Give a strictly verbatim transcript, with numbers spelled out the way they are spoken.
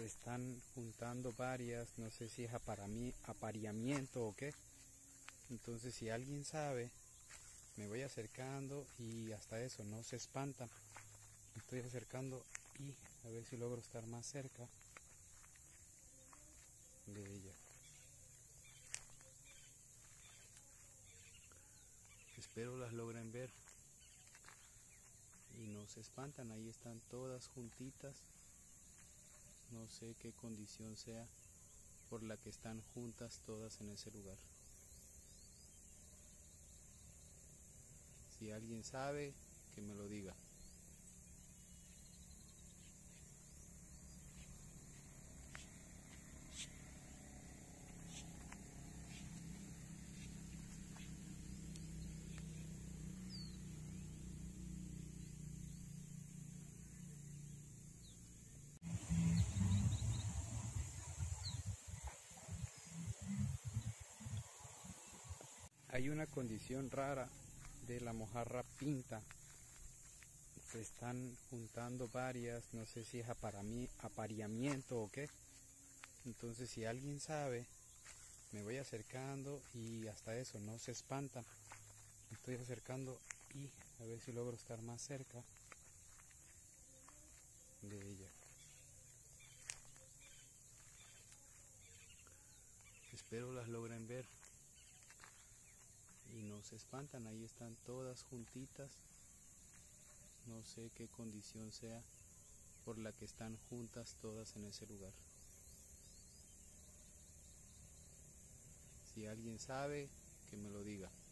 Se están juntando varias, no sé si es aparami- apareamiento o qué. Entonces si alguien sabe, me voy acercando y hasta eso, no se espantan. Me estoy acercando y a ver si logro estar más cerca de ella. Espero las logren ver y no se espantan. Ahí están todas juntitas. No sé qué condición sea por la que están juntas todas en ese lugar. Si alguien sabe, que me lo diga. Hay una condición rara de la mojarra pinta. Se están juntando varias, no sé si es aparami- apareamiento o qué. Entonces si alguien sabe, me voy acercando y hasta eso, no se espantan. Me estoy acercando y a ver si logro estar más cerca de ella. Espero las logren ver y no se espantan. Ahí están todas juntitas. No sé qué condición sea por la que están juntas todas en ese lugar. Si alguien sabe, que me lo diga.